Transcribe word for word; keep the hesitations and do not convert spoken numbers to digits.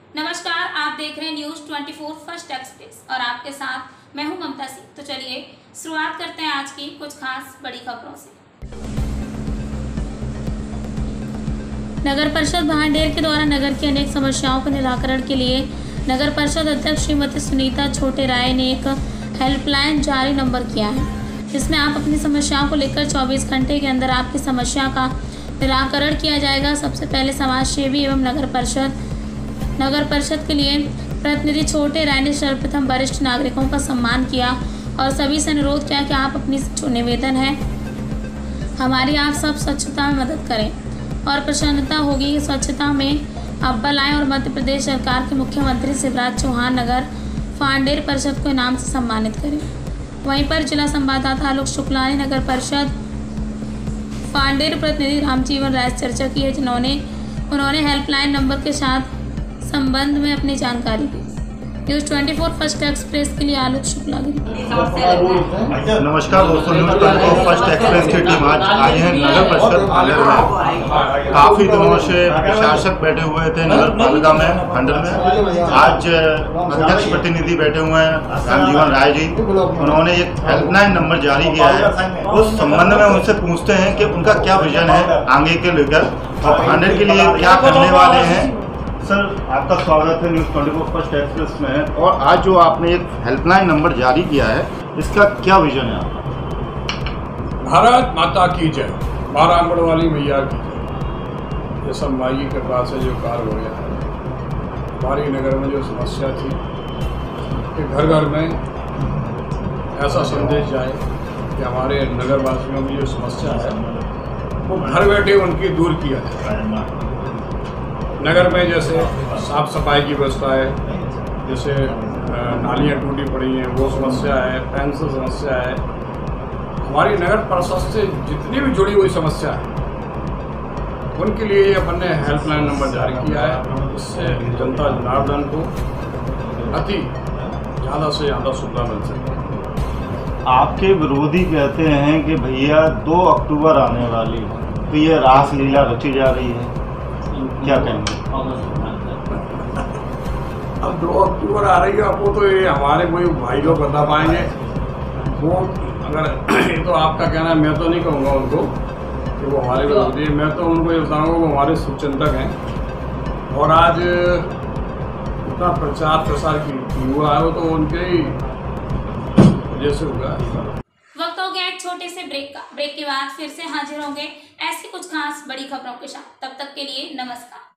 नमस्कार, आप देख रहे हैं न्यूज चौबीस फर्स्ट एक्सप्रेस और आपके साथ मैं हूं ममता सिंह। तो चलिए शुरुआत करते हैं आज की कुछ खास बड़ी खबरों से। नगर परिषद भांडेर के द्वारा नगर की अनेक समस्याओं के निराकरण के लिए नगर परिषद अध्यक्ष श्रीमती सुनीता छोटे राय ने एक हेल्पलाइन जारी नंबर किया है, जिसमें आप अपनी समस्याओं को लेकर चौबीस घंटे के अंदर आपकी समस्या का निराकरण किया जाएगा। सबसे पहले समाज सेवी एवं नगर परिषद नगर परिषद के लिए प्रतिनिधि छोटे राय ने सर्वप्रथम वरिष्ठ नागरिकों का सम्मान किया और सभी से अनुरोध किया कि आप अपनी जो निवेदन है हमारी आप सब स्वच्छता में मदद करें और प्रसन्नता होगी कि स्वच्छता में अव्वल आएं और मध्य प्रदेश सरकार के मुख्यमंत्री शिवराज चौहान नगर भांडेर परिषद को इनाम से सम्मानित करें। वहीं पर जिला संवाददाता आलोक शुक्ला ने नगर परिषद भांडेर प्रतिनिधि रामजीवन राय से चर्चा की है, जिन्होंने उन्होंने हेल्पलाइन नंबर के साथ संबंध में अपनी जानकारी दी। न्यूज चौबीस फर्स्ट एक्सप्रेस के लिए आलोक शुक्ला। नमस्कार दोस्तों, न्यूज चौबीस फर्स्ट एक्सप्रेस की टीम आज आई है नगर परिषद भांडेर में। काफी दिनों से शासक बैठे हुए थे नगर पालिका में भांडेर में। आज अध्यक्ष प्रतिनिधि बैठे हुए हैं रामजीवन राय जी। उन्होंने एक हेल्पलाइन नंबर जारी किया है। उस संबंध में उनसे पूछते हैं कि उनका क्या विजन है आगे के लेकर और भांडेर के लिए क्या करने वाले हैं। सर, आपका स्वागत है न्यूज चौबीस फर्स्ट एक्सप्रेस में। और आज जो आपने एक हेल्पलाइन नंबर जारी किया है, इसका क्या विजन है आपका? भारत माता की जय, बारह आंगड़ वाली मैया की जय। ये सब माई की कृपा से जो कार्य हो गया है, हमारी नगर में जो समस्या थी कि घर घर में ऐसा संदेश जाए कि हमारे नगर वासियों की जो समस्या है वो घर बैठे उनकी दूर किया जाए। नगर में जैसे साफ सफाई की व्यवस्था है, जैसे नालियाँ टूटी पड़ी हैं वो समस्या है, पेंशन समस्या है, हमारी नगर परिषद से जितनी भी जुड़ी हुई समस्या है उनके लिए अपन ने हेल्पलाइन नंबर जारी किया है। इससे जनता जनार्दन को अति ज़्यादा से ज़्यादा सुविधा मिल सके। आपके विरोधी कहते हैं कि भैया दो अक्टूबर आने वाली है तो ये रासलीला रची जा रही है, क्या कहेंगे? अब दो अक्टूबर आ रही है, अब वो तो ये हमारे कोई भाई लोग बता पाएंगे। वो अगर ये तो आपका कहना है, मैं तो नहीं कहूँगा उनको कि वो हमारे विरोधी है। मैं तो उनको ये बताऊँगा वो हमारे शुभचिंतक हैं और आज इतना प्रचार प्रसार की हुआ है वो तो उनके ही वजह से हुआ है। वक्त हो गया एक छोटे से ब्रेक का। ब्रेक के बाद फिर से हाजिर होंगे ऐसी कुछ खास बड़ी खबरों के साथ। तब तक के लिए नमस्कार।